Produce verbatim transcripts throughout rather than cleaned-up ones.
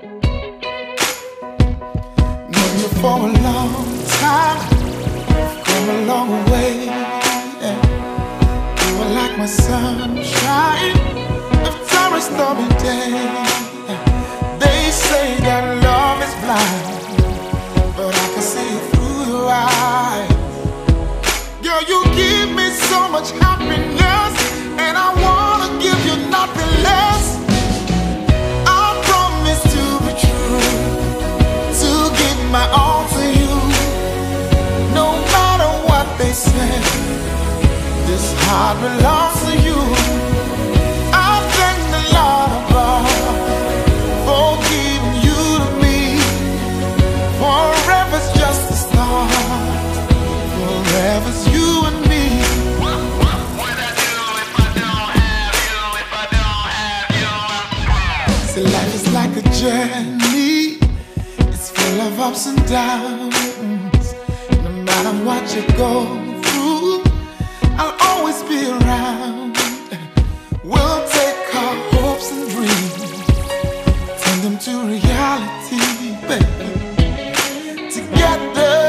Known you for a long time, come a long way. Yeah. You are like my sunshine after a stormy day. Yeah. They say that love is blind, but I can see it through your eyes. Girl, you give me so much happiness, and I wanna give you nothing less. I promise to be true, to give my all to you. No matter what they say, this heart belongs to you. I thank the Lord above for giving you to me. Forever's just a start, forever's you and me. What would I do if I don't have you, if I don't have you? See, life is like a journey, it's full of ups and downs. No matter what you go through, I'll always be around. We'll take our hopes and dreams, turn them to reality, baby. Together,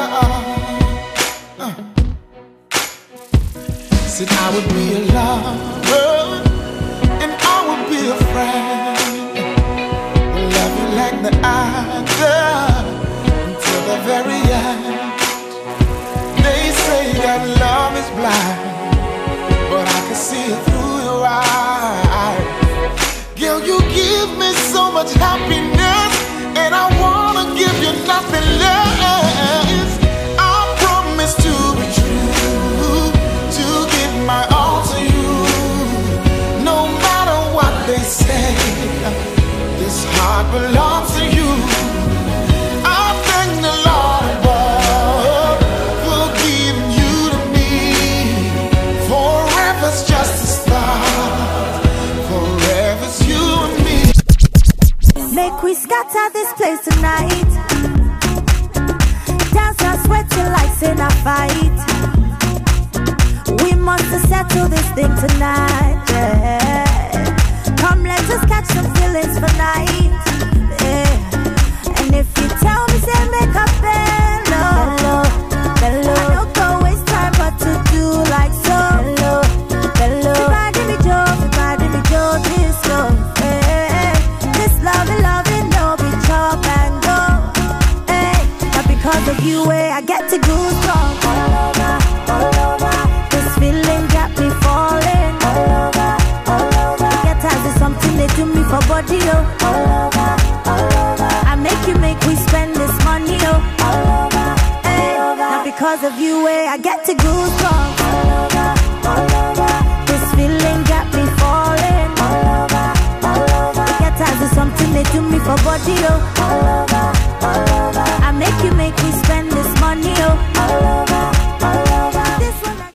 uh. Said I would be a lover, and I would be a friend. We'll love you like the other until the very end. They say that love is blind, but I can see it through your eyes. Girl, you give me so much happiness, and I wanna give you nothing less. I promise to be true, to give my all to you. No matter what they say, this heart belongs to you. I thank the Lord above for giving you to me. Forever's just a start, forever's you and me. Make we scatter this place tonight. Dance and sweat till like in a fight. We must settle this thing tonight, yeah. Come, let us catch some feelings for night, yeah. And if you tell me, say make a bello, bello, I don't go waste time but to do like so. Bello, bello. Everybody me Joe, everybody me Joe, this love, yeah. This loving, loving, no be chop and go, hey. Not because of you, eh, I get to goosebumps all over, all over. This feeling got me falling all over, all over. Get tired of something they do me for body, oh, all over, all over. I make you make we spend this money, oh, all over, hey. Not because of you, eh, I get to goosebumps all over, all over. This feeling got me falling all over, all over. Get tired of something they do me for body, oh.